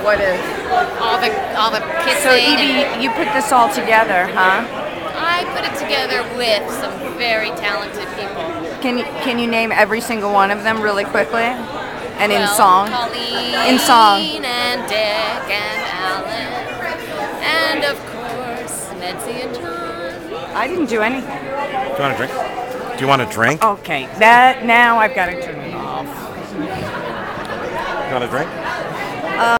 what is? all the kissing. So Evie, you put this all together, huh? I put it together with some very talented people. Can you name every single one of them really quickly? And in Well, song? Colleen In song. and Dick and Alan. And of course, Nancy and John. I didn't do anything. Do you want a drink? Do you want a drink? Okay, that now I've got to turn it off. You want a drink?